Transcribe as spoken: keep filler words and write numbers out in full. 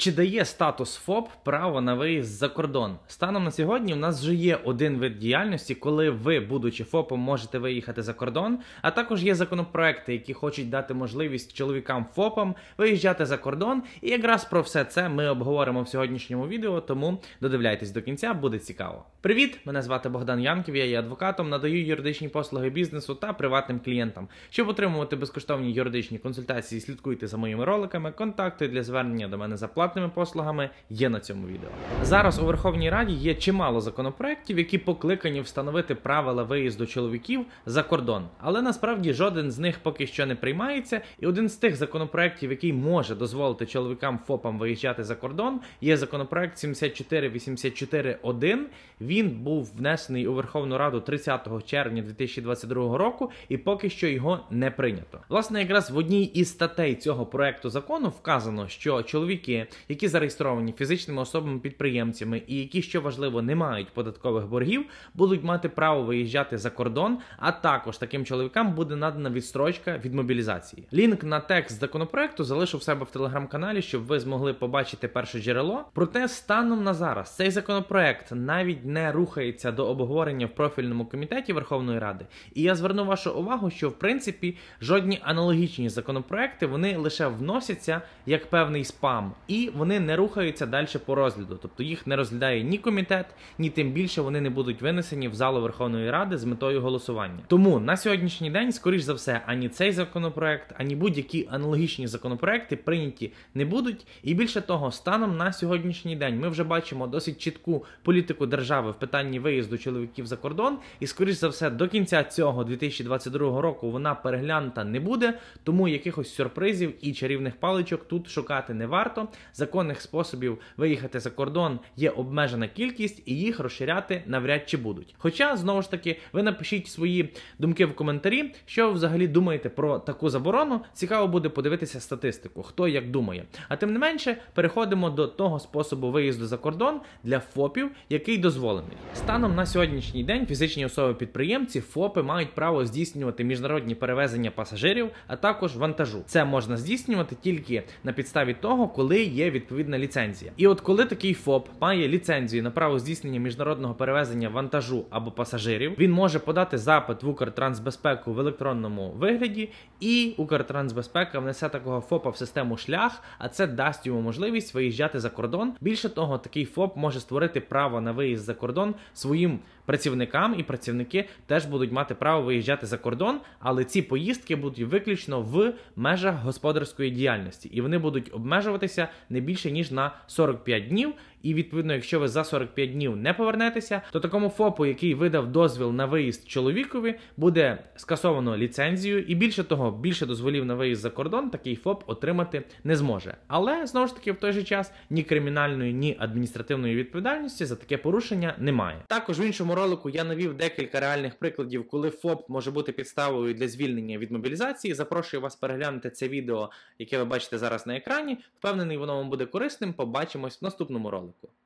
Чи дає статус ФОП право на виїзд за кордон? Станом на сьогодні у нас вже є один вид діяльності, коли ви, будучи ФОПом, можете виїхати за кордон, а також є законопроекти, які хочуть дати можливість чоловікам ФОПам виїжджати за кордон. І якраз про все це ми обговоримо в сьогоднішньому відео, тому додивляйтесь до кінця, буде цікаво. Привіт! Мене звати Богдан Янків, я є адвокатом, надаю юридичні послуги бізнесу та приватним клієнтам. Щоб отримувати безкоштовні юридичні консультації, слідкуйте за моїми роликами, контакти для звернення до мене за платними послугами є на цьому відео. Зараз у Верховній Раді є чимало законопроєктів, які покликані встановити правила виїзду чоловіків за кордон. Але насправді жоден з них поки що не приймається, і один з тих законопроєктів, який може дозволити чоловікам ФОПам виїжджати за кордон, є законопроєкт сімдесят чотири вісімдесят чотири один. Він був внесений у Верховну Раду тридцятого червня дві тисячі двадцять другого року, і поки що його не прийнято. Власне, якраз в одній із статей цього проекту закону вказано, що чоловіки, які зареєстровані фізичними особами-підприємцями і які, що важливо, не мають податкових боргів, будуть мати право виїжджати за кордон, а також таким чоловікам буде надана відстрочка від мобілізації. Лінк на текст законопроекту залишу в себе в телеграм-каналі, щоб ви змогли побачити перше джерело. Проте станом на зараз цей законопроект навіть не рухається до обговорення в профільному комітеті Верховної Ради. І я зверну вашу увагу, що в принципі жодні аналогічні законопроекти, вони лише вносяться як певний спам, і вони не рухаються далі по розгляду. Тобто їх не розглядає ні комітет, ні тим більше вони не будуть винесені в залу Верховної Ради з метою голосування. Тому на сьогоднішній день, скоріш за все, ані цей законопроект, ані будь-які аналогічні законопроекти прийняті не будуть. І більше того, станом на сьогоднішній день ми вже бачимо досить чітку політику держави в питанні виїзду чоловіків за кордон, і скоріш за все до кінця цього дві тисячі двадцять другого року вона переглянута не буде, тому якихось сюрпризів і чарівних паличок тут шукати не варто. Законних способів виїхати за кордон є обмежена кількість, і їх розширяти навряд чи будуть. Хоча, знову ж таки, ви напишіть свої думки в коментарі, що ви взагалі думаєте про таку заборону. Цікаво буде подивитися статистику, хто як думає. А тим не менше, переходимо до того способу виїзду за кордон для ФОПів, який дозволений. Станом на сьогоднішній день фізичні особи-підприємці, ФОПи, мають право здійснювати міжнародні перевезення пасажирів, а також вантажу. Це можна здійснювати тільки на підставі того, коли є відповідна ліцензія. І от коли такий ФОП має ліцензію на право здійснення міжнародного перевезення вантажу або пасажирів, він може подати запит в Укртрансбезпеку в електронному вигляді, і Укртрансбезпека внесе такого ФОПа в систему шлях, а це дасть йому можливість виїжджати за кордон. Більше того, такий ФОП може створити право на виїзд за кордон своїм працівникам, і працівники теж будуть мати право виїжджати за кордон, але ці поїздки будуть виключно в межах господарської діяльності, і вони будуть обмежуватися не більше ніж на сорок п'ять днів. І відповідно, якщо ви за сорок п'ять днів не повернетеся, то такому ФОПу, який видав дозвіл на виїзд чоловікові, буде скасовано ліцензію, і більше того, більше дозволів на виїзд за кордон такий ФОП отримати не зможе. Але, знову ж таки, в той же час ні кримінальної, ні адміністративної відповідальності за таке порушення немає. Також в іншому ролику я навів декілька реальних прикладів, коли ФОП може бути підставою для звільнення від мобілізації. Запрошую вас переглянути це відео, яке ви бачите зараз на екрані. Впевнений, воно вам буде корисним. Побачимось в наступному ролику.